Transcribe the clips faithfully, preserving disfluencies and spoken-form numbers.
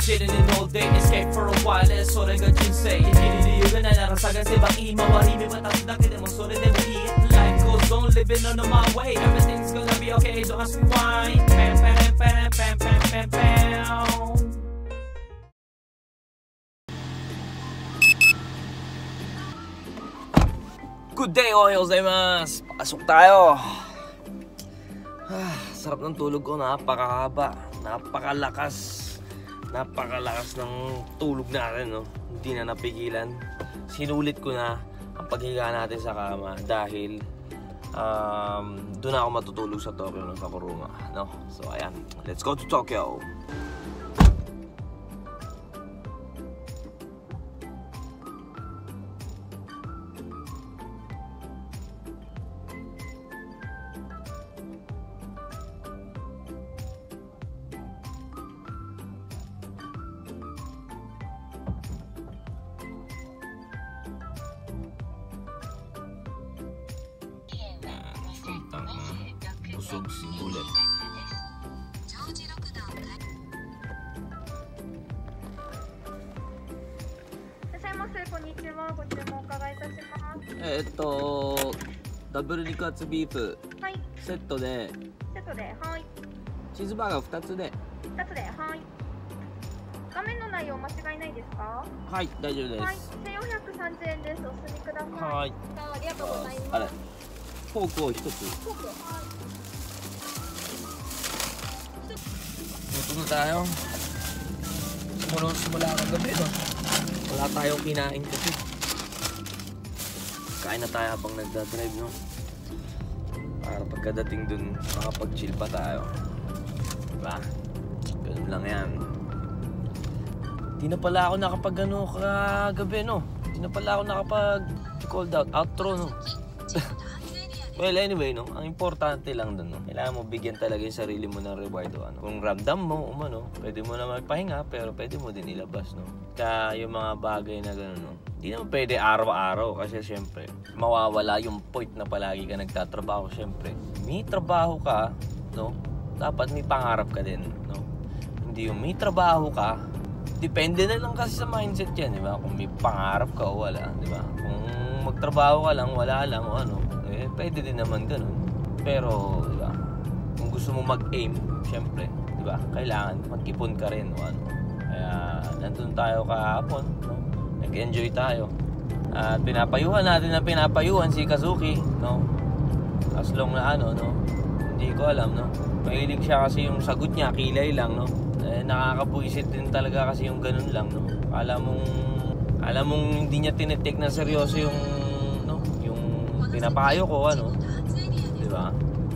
chilling in all day, escape for a while, それが人生。生きる理由がないなら探せばいい。周り見渡すだけでもそれでもいい。Life goes on, living on my way. Everything's gonna be okay, don't ask me why. Pam, pam, pam, pam, pam, pam, pam. Good day, ohayo gozaimasu. Pasok tayo. Ah, sarap ng tulog ko, napakahaba, napakalakas. Napakalakas ng tulog natin, no? Hindi na napigilan. Sinulit ko na ang paghiga natin sa kama dahil um, doon ako matutulog sa Tokyo, no? Sa Kuruma, no? So ayan, let's go to Tokyo. Busog si Bullet. Eto, ダブル肉厚ビーフセットで、セットで、はい。チーズバーガーふたつで、ふたつで、はい。画面の内容間違いないですか？はい、大丈夫です。はい、せんよんひゃくさんじゅうえんです。お済みください。はい。ありがとうございます。あれ、フォークを一つ。フォーク、はい。Ito na tayo. Simula, simula ng gabi, no? Wala tayong kinain kasi. Kain na tayo habang nagdadrive, no? Para pagkadating dun, makapag-chill pa tayo. Diba? Ganun lang yan. Di na pala ako nakapag ano kagabi, no? Di na pala ako nakapag called out, outro, no? Well, anyway, no, ang importante lang dun, no, kailangan mo bigyan talaga yung sarili mo ng reward, o ano. Kung ramdam mo, umano, pwede mo na magpahinga, pero pwede mo din ilabas, no. Kaya yung mga bagay na gano'n, no, hindi naman pwede araw-araw kasi syempre, mawawala yung point na palagi ka nagtatrabaho. Syempre, may trabaho ka, no, dapat may pangarap ka din, no. Hindi yung may trabaho ka, depende na lang kasi sa mindset yan, di ba? Kung may pangarap ka o wala, di ba? Kung magtrabaho ka lang, wala lang o ano, eh, pwede din naman ganun. Pero, di ba, kung gusto mo mag-aim, syempre, di ba, kailangan mag-ipon ka rin o ano. Kaya, nandun tayo kahapon, no? Nag-enjoy tayo. At pinapayuhan natin na pinapayuhan si Kazuki, no? As long na ano, no? Hindi ko alam, no? Mahilig siya kasi yung sagot niya, kilay lang, no? Eh, nakakabuisit din talaga kasi yung ganun lang, no? Alam mong, alam mong hindi niya tinitake na seryoso yung pinapayo ko, ano, di ba?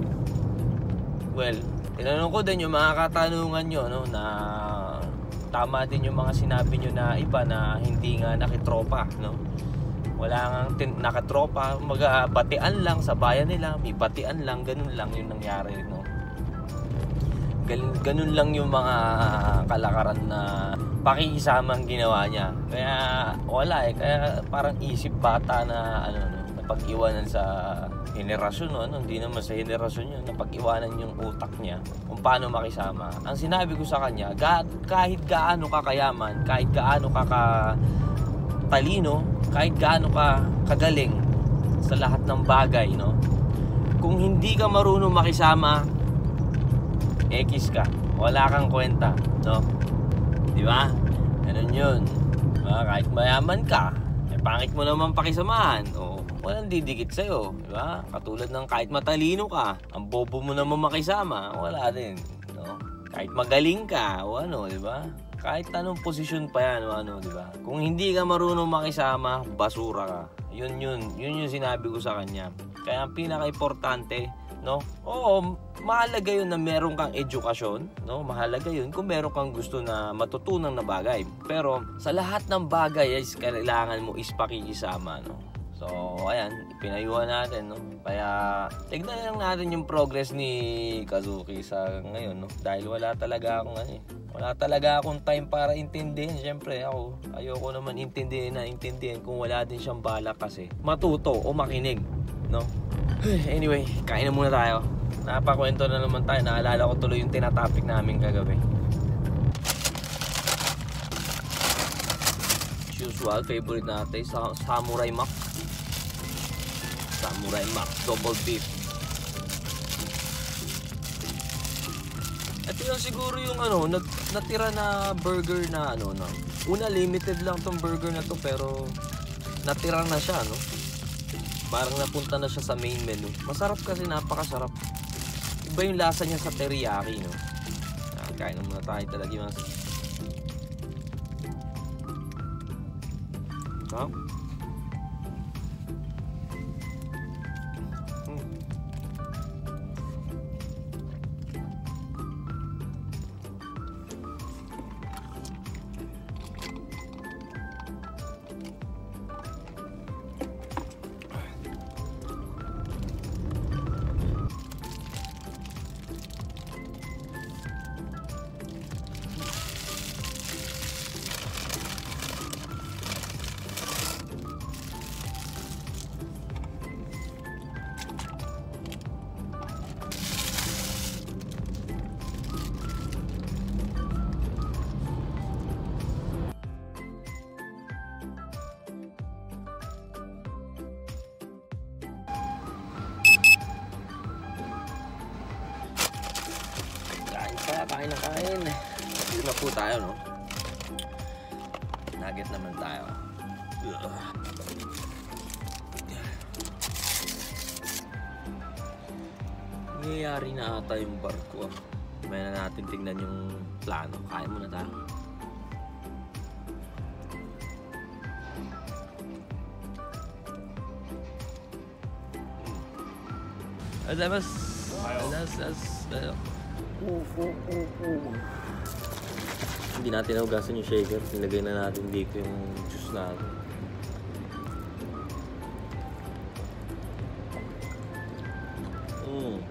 Well, tinanong ko din yung mga katanungan nyo, no, na tama din yung mga sinabi nyo na iba na hindi nga nakitropa, no? Wala nga nakatropa, mag-batian lang sa bayan nila, may batian lang, ganun lang yung nangyari, no? Ganun, ganun lang yung mga kalakaran na pakikisamang ginawa niya. Kaya wala eh, kaya parang isip bata na ano, no, napag-iwanan sa henerasyon, no? Ano, hindi naman sa henerasyon yun, napag-iwanan yung utak niya kung paano makisama. Ang sinabi ko sa kanya, kahit gaano ka kayaman, kahit gaano ka katalino, kahit gaano ka kagaling sa lahat ng bagay, no? Kung hindi ka marunong makisama, X ka, wala kang kwenta, no? Di ba? Ganun yun. Diba? Kahit mayaman ka, eh, pangit mo naman pakisamahan, o walang didikit sa'yo, di ba? Katulad ng kahit matalino ka, ang bobo mo naman makisama, wala din, no? Kahit magaling ka, o ano, di ba? Kahit anong posisyon pa yan, o ano, di ba? Kung hindi ka marunong makisama, basura ka. Yun yun, yun yung sinabi ko sa kanya. Kaya ang pinaka-importante, no? Oo, mahalaga yun na meron kang edukasyon, no? Mahalaga yun kung meron kang gusto na matutunan na bagay. Pero sa lahat ng bagay ay kailangan mo is pakikisama, no? So, ayan, pinayuhan natin, no? Kaya tignan lang natin yung progress ni Kazuki sa ngayon, no? Dahil wala talaga akong ano eh. Wala talaga akong time para intindihin. Siyempre ako, ayoko naman intindihin na intindihin kung wala din siyang balak kasi matuto o makinig, no? Anyway, kain na muna tayo. Napakwento na naman tayo. Naalala ko tuloy yung tinatopic namin kagabi. usual, favorite natin, sa Samurai Mac. Samurai Mac, double beef. Ito yung siguro yung ano, nat natira na burger na ano, no. Una, limited lang tong burger na to, pero natira na siya, no. Parang napunta na siya sa main menu. Masarap kasi, napakasarap. Iba yung lasa niya sa teriyaki, no. Ah, kain na muna tayo talaga yung mga... Huh? Hmm. Kain na kain. Dito na po tayo, no? Nugget naman tayo. Nangyayari na ata yung barko. May na natin tingnan yung plano. Kain muna tayo. Alas, alas, alas, alas. Uh, uh, uh, uh. Hindi natin nahugasan yung shaker. Nilagay na natin dito yung juice natin. Mm.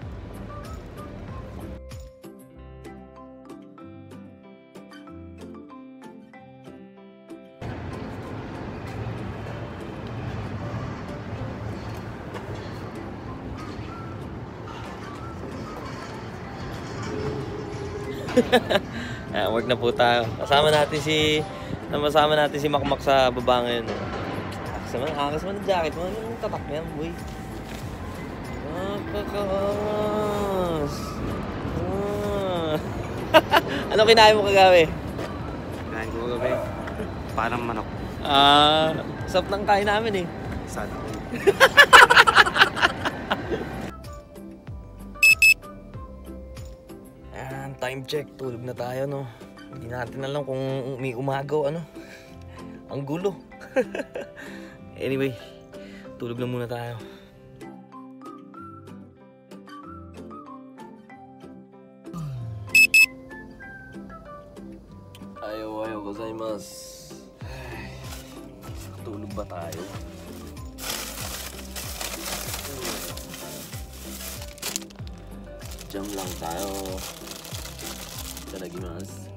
Ayan, work na po tayo. Kasama natin si Kasama natin si Makmak sa baba ngayon. Kasama, angas mo ng jacket mo. Ano yung tatak niya, boy? Napakakas. Ah. Ano kinain mo kagabi? Kinain ko kagabi. Parang manok. Ah, sap ng kain namin eh. Sana. Time check, tulog na tayo, no. Hindi natin alam kung may umagaw, ano. Ang gulo. Anyway, tulog na muna tayo. Ayaw, ayaw gozaimasu. Tulog ba tayo? Jam lang tayo. Itadakimasu.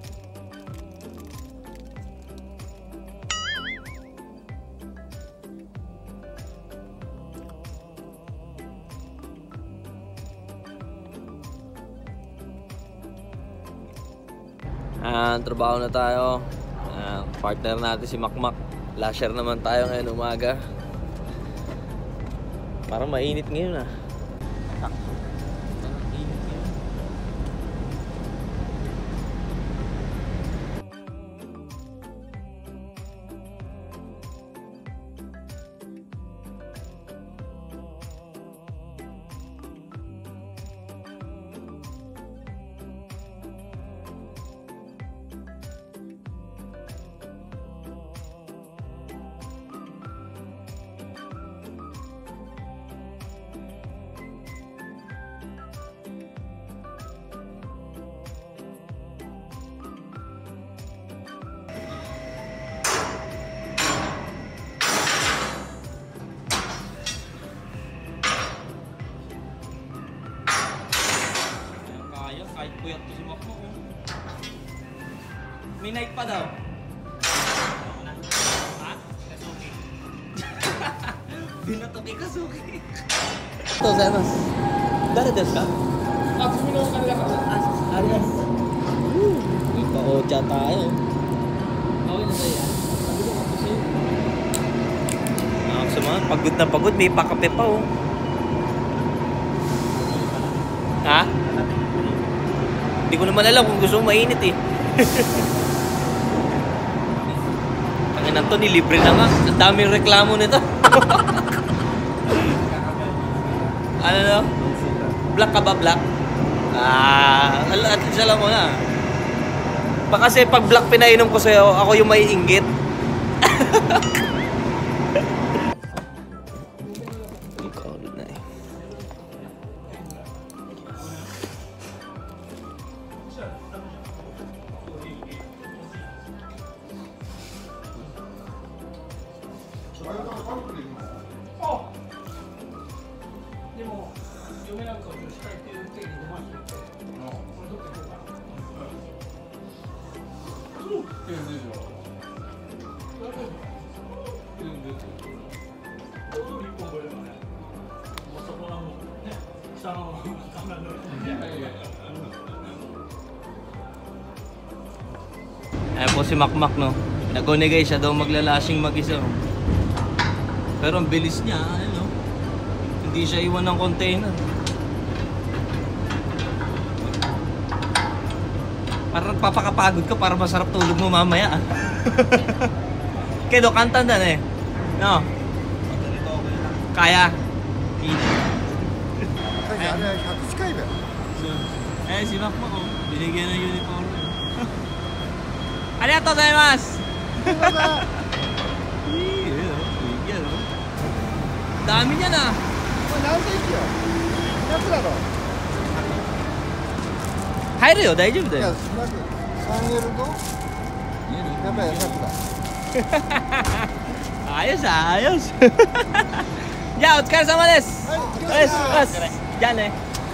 Ah, trabaho na tayo. Ah, partner natin si Makmak. Lasher naman tayo ngayon umaga. Parang mainit ngayon ah. Kahit puyat to si Makmak. May night pa daw. Ha? Kasuki. Binato kay Kasuki. Ito, Zemas. Dara desu ka? Ah, sumino ka nila ka. Ah, arias. Woo! Ika-ocha tayo. Okay na tayo. Sabi ko, Pagod na pagod, may pakape pa oh. Ha? Hindi ko naman alam kung gusto mo mainit eh. Ang ina to, nilibre na nga. Ang daming reklamo nito. Ano no? Black ka ba, black? Ah, at least alam mo na. Baka kasi pag black pinainom ko sa'yo, ako yung may inggit. Ayan po si Makmak, no? Nag-onigay siya daw maglalasing mag-isa. Pero ang bilis niya, ano? Hindi siya iwan ng container. Parang papakapagod ka para masarap tulog mo mamaya. Kaya do, kantan dan eh. No? Kaya? Eh, si Makmak, oh. Binigyan ng uniform. Arigatou gozaimasu! Dami niya na! Hairu yo, daijoubu da yo. Ayos ah, ayos! Ya, otsukaresama desu! Ya ne!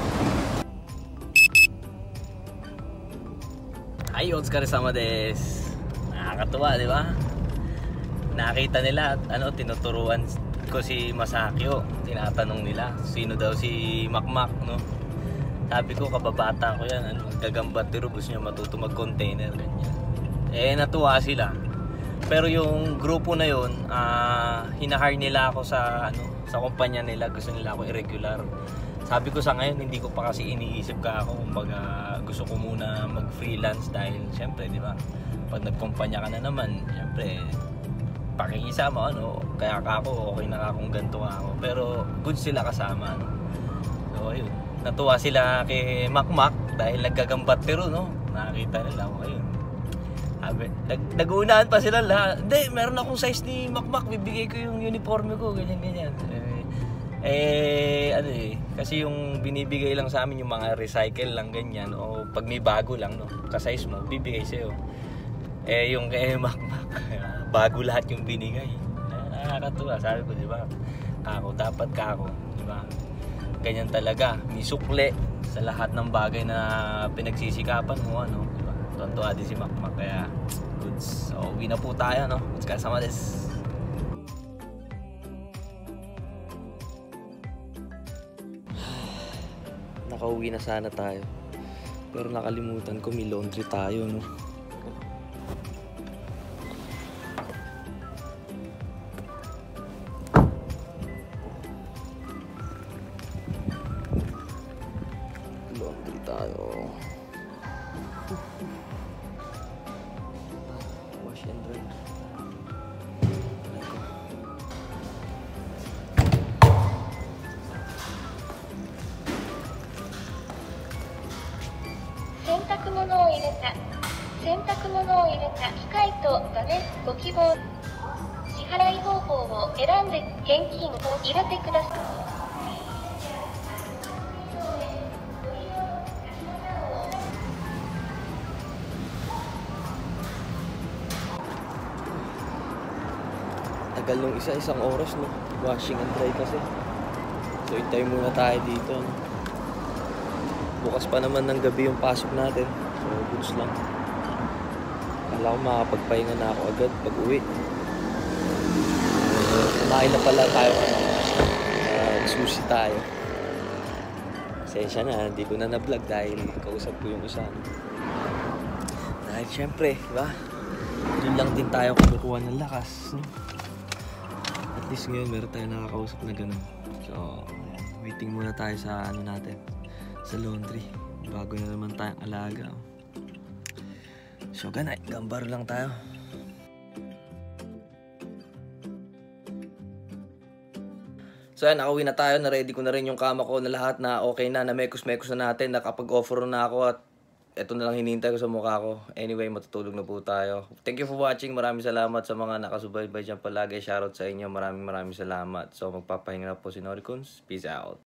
Ay, otsukaresama desu! Nakakatuwa, di ba? Nakita nila at ano, tinuturuan ko si Masakyo. Tinatanong nila sino daw si Makmak, no? Sabi ko, kababata ko yan, ano, gagambat pero gusto niya matuto mag-container, ganyan. Eh, natuwa sila. Pero yung grupo na yun, uh, hinahire nila ako sa ano, sa kumpanya nila, gusto nila ako irregular. Sabi ko sa ngayon, hindi ko pa kasi iniisip ka ako, kumbaga gusto ko muna mag-freelance dahil syempre, di ba? Pag nagkumpanya ka na naman, syempre, pakikisama, ano, kaya ka ako, okay na akong ganito ako. Pero good sila kasama, no? So, ayun. Natuwa sila kay Makmak dahil naggagambat pero, no? Nakakita nila ako, ayun. Nag Nag-uunahan pa sila lahat. Hindi, meron akong size ni Makmak, bibigay ko yung uniforme ko, ganyan-ganyan. Eh, eh, ano eh, kasi yung binibigay lang sa amin yung mga recycle lang, ganyan. O pag may bago lang, no? Ka-size mo, bibigay sa'yo. Eh, yung kay Makmak, bago lahat yung binigay. Nakakatuwa, sabi ko, di ba? Kako, dapat kako, di ba? Ganyan talaga, may sukle sa lahat ng bagay na pinagsisikapan mo, ano, di ba? Tuwan-tuwa din si Makmak, kaya goods. So, uwi na po tayo, no? Otsukaresama desu. Nakauwi na sana tayo. Pero nakalimutan ko, may laundry tayo, no? Laundry tayo. Wash and dry. Tagal nung isa-isang oras, no? Washing and dry kasi. So, hintay muna tayo dito, no? Bukas pa naman ng gabi yung pasok natin. So, goods lang. Kala ko makakapagpahinga na ako agad pag uwi. Uh, kumain na pala tayo. Uh, sushi tayo. Pasensya na, hindi ko na na-vlog dahil kausap ko yung isa. Dahil syempre, diba? Doon lang din tayo kumukuha ng lakas, no? At least ngayon meron tayo nakakausap na gano'n. So, waiting muna tayo sa ano natin, sa laundry. Bago na naman tayong alaga. So, ganay, gambar lang tayo. So yan, nakauwi na tayo, na-ready ko na rin yung kama ko na lahat na okay na, na mekos-mekos na natin, nakapag-offer na ako at eto na lang hinihintay ko sa mukha ko. Anyway, matutulog na po tayo. Thank you for watching, maraming salamat sa mga nakasubaybay dyan palagi. Shoutout sa inyo, maraming maraming salamat. So magpapahinga na po si Noricons. Peace out.